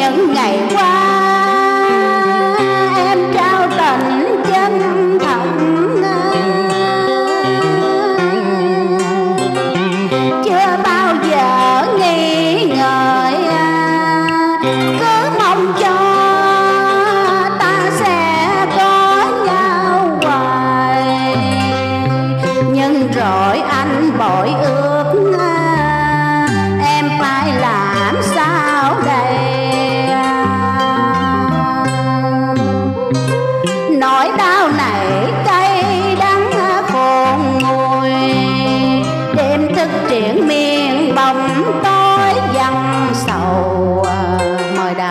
những ngày qua em trao tình chân thật, chưa bao giờ nghi ngờ, cứ mong cho ta sẽ có nhau hoài. Nhưng rồi anh bội ước, em phải làm sao đây? Nỗi đau này cay đắng khôn nguôi, đêm thức triển miên bóng tối dằn sầu. Mời Đào.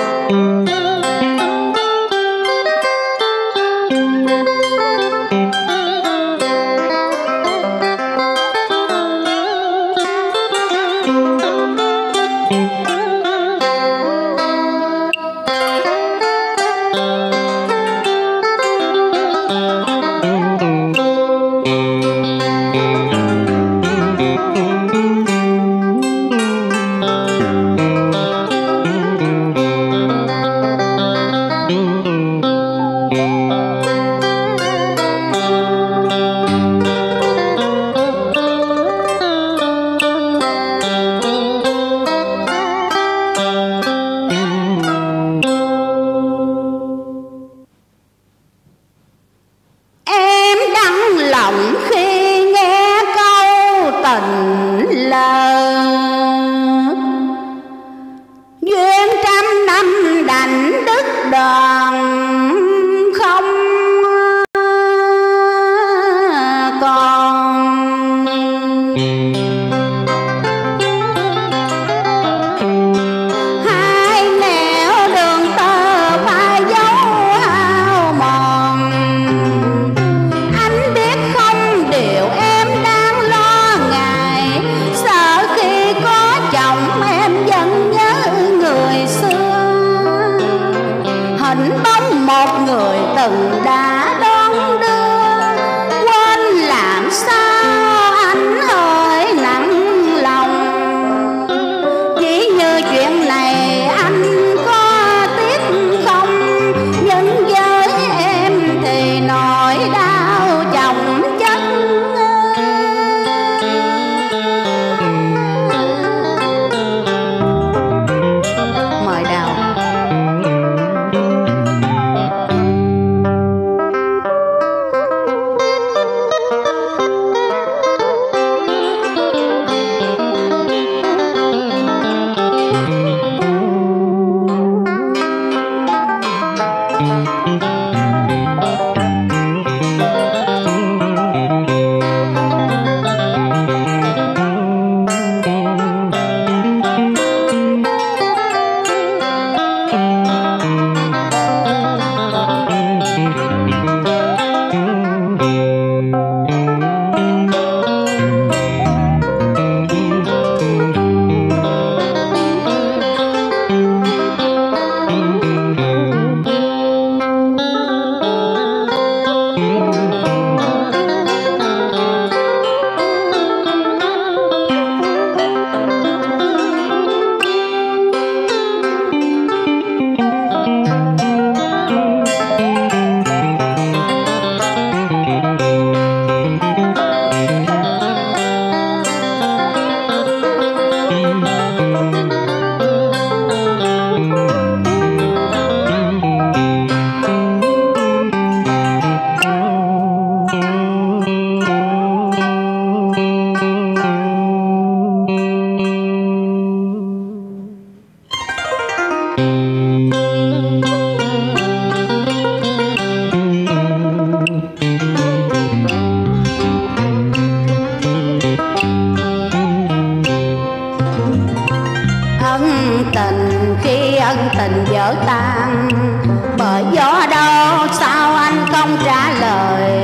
tình vỡ tan bởi gió đâu, sao anh không trả lời?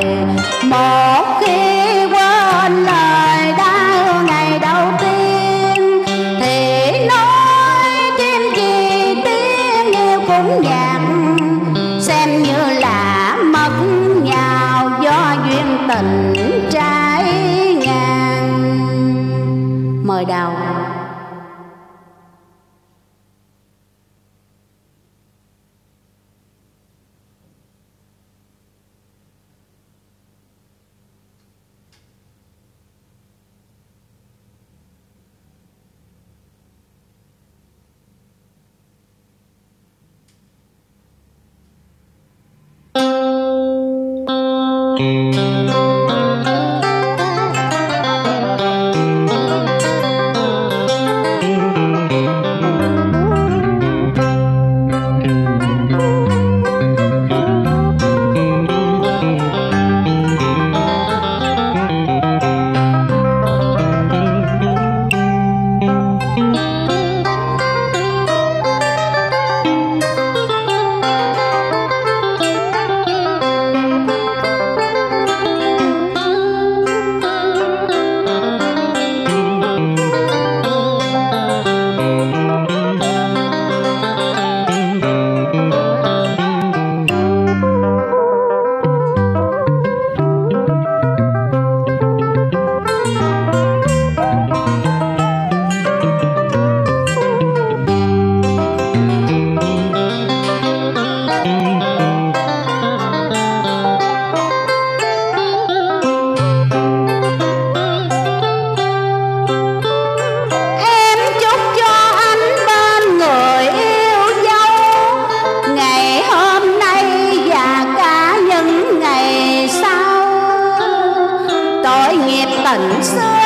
Một khi quên lời đau ngày đầu tiên thì nói thêm gì tiếng yêu cũng nhạt, xem như là mất nhau do duyên tình trái ngang. Mời Đào. tình xưa